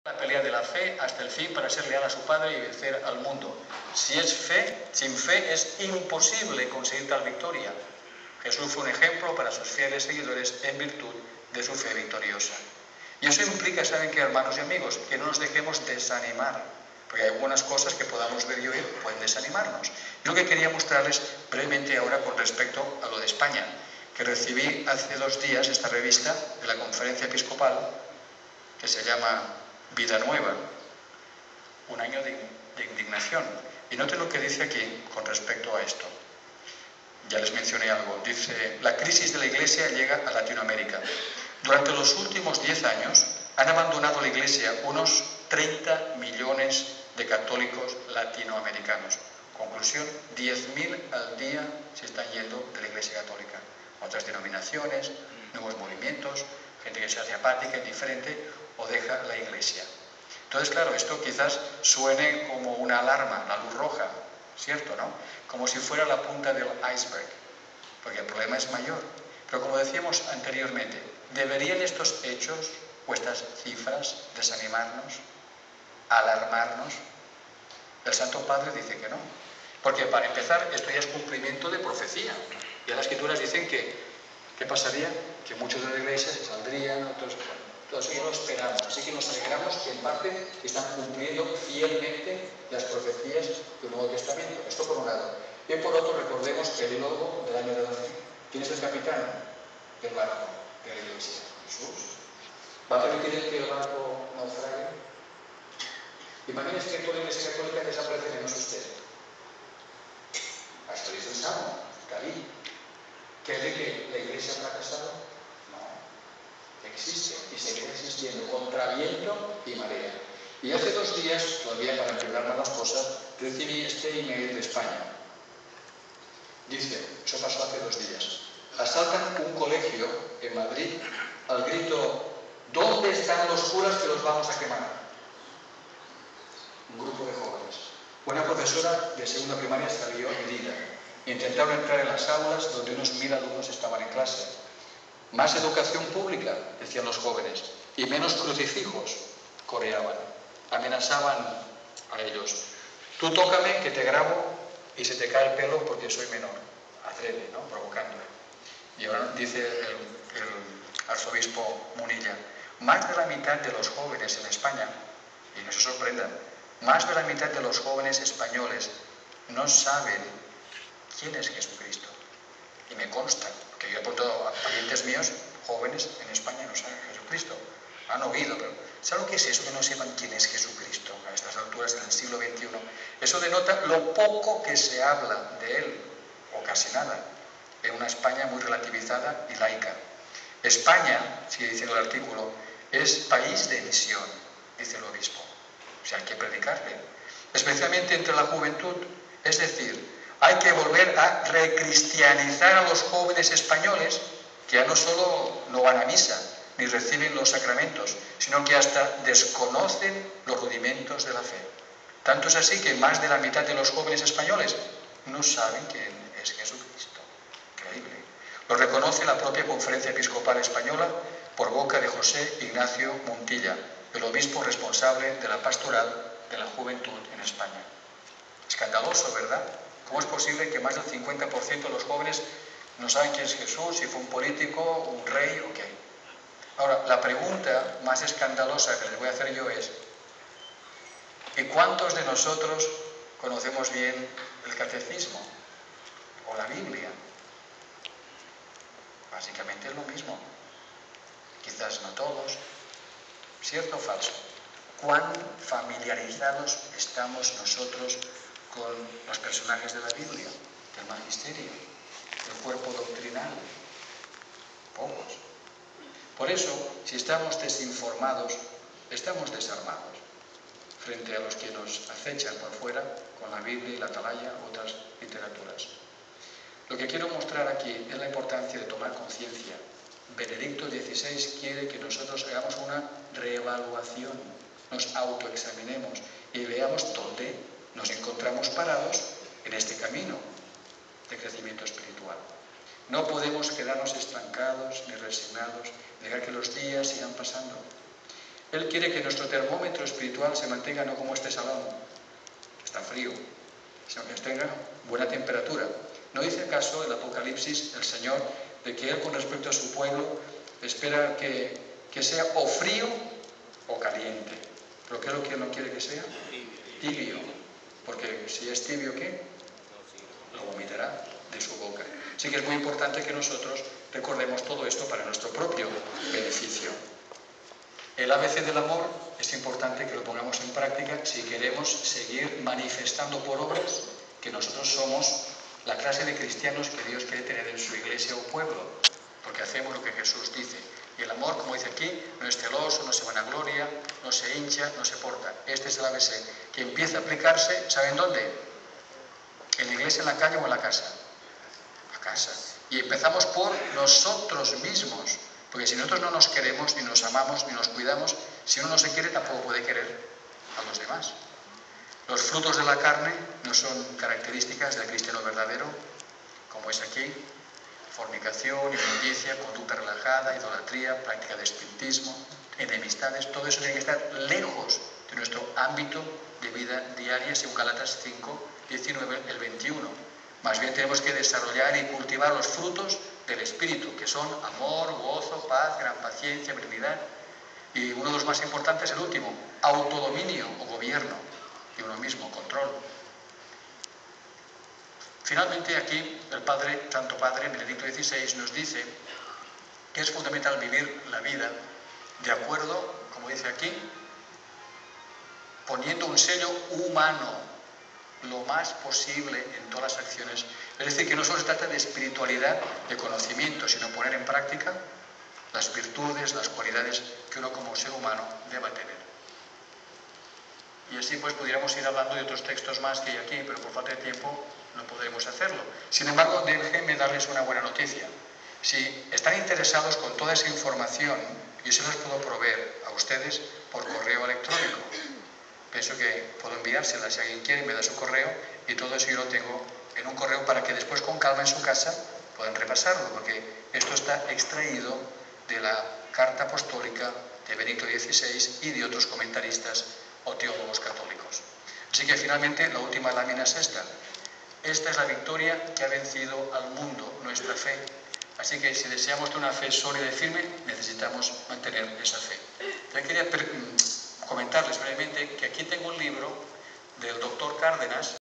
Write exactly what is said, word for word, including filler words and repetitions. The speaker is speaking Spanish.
La pelea de la fe hasta el fin para ser leal a su Padre y vencer al mundo. Si es fe, sin fe es imposible conseguir tal victoria. Jesús fue un ejemplo para sus fieles seguidores en virtud de su fe victoriosa. Y eso implica, ¿saben qué, hermanos y amigos? Que no nos dejemos desanimar, porque hay algunas cosas que podamos ver y oír pueden desanimarnos. Yo lo que quería mostrarles brevemente ahora con respecto a lo de España, que recibí hace dos días esta revista de la Conferencia Episcopal, que se llama Vida Nueva, un año de, de indignación. Y noten lo que dice aquí con respecto a esto. Ya les mencioné algo. Dice, la crisis de la Iglesia llega a Latinoamérica. Durante los últimos diez años han abandonado la Iglesia unos treinta millones de católicos latinoamericanos. Conclusión, diez mil al día se están yendo de la Iglesia Católica. Otras denominaciones, nuevos movimientos, gente que se hace apática, indiferente o deja la Iglesia. Entonces, claro, esto quizás suene como una alarma, la luz roja, ¿cierto, no? Como si fuera la punta del iceberg, porque el problema es mayor. Pero como decíamos anteriormente, ¿deberían estos hechos o estas cifras desanimarnos, alarmarnos? El Santo Padre dice que no. Porque para empezar, esto ya es cumplimiento de profecía. Ya las Escrituras dicen que, ¿qué pasaría? Que muchos de la Iglesia se saldrían, otros... Todos ellos lo esperamos, así que nos alegramos que en parte están cumpliendo fielmente las profecías del Nuevo Testamento. Esto por un lado. Y por otro, recordemos que el logo del año de la fe. ¿Quién es el capitán del barco de la Iglesia? Jesús. ¿Va a permitir que el barco naufrague? Imagínense que toda la Iglesia Católica desaparece menos usted. Esto dice el Salmo, David. ¿Cree que la Iglesia ha fracasado? Existe y seguirá existiendo contra viento y marea. Y hace dos días, todavía para empeorar más las cosas, recibí este email de España. Dice, eso pasó hace dos días, asaltan un colegio en Madrid al grito, ¿dónde están los curas que los vamos a quemar? Un grupo de jóvenes. Una profesora de segunda primaria salió herida. Intentaron entrar en las aulas donde unos mil alumnos estaban en clase. Más educación pública, decían los jóvenes, y menos crucifijos, coreaban. Amenazaban a ellos. Tú tócame que te grabo y se te cae el pelo porque soy menor. Adrede, ¿no? Provocando. Y ahora dice el, el arzobispo Munilla, más de la mitad de los jóvenes en España, y no se sorprendan, más de la mitad de los jóvenes españoles no saben quién es Jesucristo. Y me consta, que yo he apuntado a parientes míos, jóvenes en España, no saben Jesucristo. Han oído, pero ¿saben lo que es eso que no sepan quién es Jesucristo a estas alturas en el siglo veintiuno? Eso denota lo poco que se habla de él, o casi nada, en una España muy relativizada y laica. España, sigue diciendo el artículo, es país de misión, dice el obispo. O sea, hay que predicarle, especialmente entre la juventud, es decir, hay que volver a recristianizar a los jóvenes españoles que ya no solo no van a misa ni reciben los sacramentos, sino que hasta desconocen los rudimentos de la fe. Tanto es así que más de la mitad de los jóvenes españoles no saben quién es Jesucristo. Increíble. Lo reconoce la propia Conferencia Episcopal Española por boca de José Ignacio Montilla, el obispo responsable de la pastoral de la juventud en España. Escandaloso, ¿verdad? ¿Cómo es posible que más del cincuenta por ciento de los jóvenes no saben quién es Jesús, si fue un político, un rey o qué? Ahora, la pregunta más escandalosa que les voy a hacer yo es, ¿y cuántos de nosotros conocemos bien el catecismo o la Biblia? Básicamente es lo mismo. Quizás no todos. ¿Cierto o falso? ¿Cuán familiarizados estamos nosotros con los personajes de la Biblia, del magisterio, del cuerpo doctrinal? Pocos. Por eso, si estamos desinformados, estamos desarmados frente a los que nos acechan por fuera con la Biblia y la Atalaya u otras literaturas. Lo que quiero mostrar aquí es la importancia de tomar conciencia. Benedicto dieciséis quiere que nosotros hagamos una reevaluación, nos autoexaminemos y veamos dónde nos encontramos parados en este camino de crecimiento espiritual. No podemos quedarnos estancados ni resignados, dejar que los días sigan pasando. Él quiere que nuestro termómetro espiritual se mantenga no como este salón, que está frío, sino que tenga buena temperatura. ¿No dice acaso el Apocalipsis, el Señor, de que Él con respecto a su pueblo espera que, que sea o frío o caliente? ¿Pero qué es lo que Él no quiere que sea? Tibio. Porque si es tibio, ¿qué? Lo vomitará de su boca. Así que es muy importante que nosotros recordemos todo esto para nuestro propio beneficio. El A B C del amor es importante que lo pongamos en práctica si queremos seguir manifestando por obras que nosotros somos la clase de cristianos que Dios quiere tener en su iglesia o pueblo, porque hacemos lo que Jesús dice. Y el amor, como dice aquí, no es celoso, no se vanagloria, no se hincha, no se porta. Este es el A B C, que empieza a aplicarse, ¿saben dónde? ¿En la iglesia, en la calle o en la casa? La casa. Y empezamos por nosotros mismos. Porque si nosotros no nos queremos, ni nos amamos, ni nos cuidamos, si uno no se quiere, tampoco puede querer a los demás. Los frutos de la carne no son características del cristiano verdadero, como es aquí: fornicación, inmundicia, conducta relajada, idolatría, práctica de espiritismo, enemistades. Todo eso tiene que estar lejos de nuestro ámbito de vida diaria, según Gálatas cinco, diecinueve, el veintiuno. Más bien tenemos que desarrollar y cultivar los frutos del Espíritu, que son amor, gozo, paz, gran paciencia, benignidad. Y uno de los más importantes, el último, autodominio o gobierno de uno mismo, control. Finalmente, aquí el Padre, Santo Padre, Benedicto dieciséis, nos dice que es fundamental vivir la vida de acuerdo, como dice aquí, poniendo un sello humano lo más posible en todas las acciones. Es decir, que no solo se trata de espiritualidad, de conocimiento, sino poner en práctica las virtudes, las cualidades que uno como ser humano deba tener. Y así pues pudiéramos ir hablando de otros textos más que hay aquí, pero por falta de tiempo no podremos hacerlo. Sin embargo, déjenme darles una buena noticia. Si están interesados con toda esa información, yo se las puedo proveer a ustedes por correo electrónico. Pienso que puedo enviársela, si alguien quiere me da su correo, y todo eso yo lo tengo en un correo para que después con calma en su casa puedan repasarlo, porque esto está extraído de la carta apostólica de Benedicto dieciséis y de otros comentaristas o teólogos católicos. Así que finalmente la última lámina es esta. Esta es la victoria que ha vencido al mundo, nuestra fe. Así que si deseamos tener una fe sólida y firme, necesitamos mantener esa fe. Yo quería comentarles brevemente que aquí tengo un libro del doctor Cárdenas,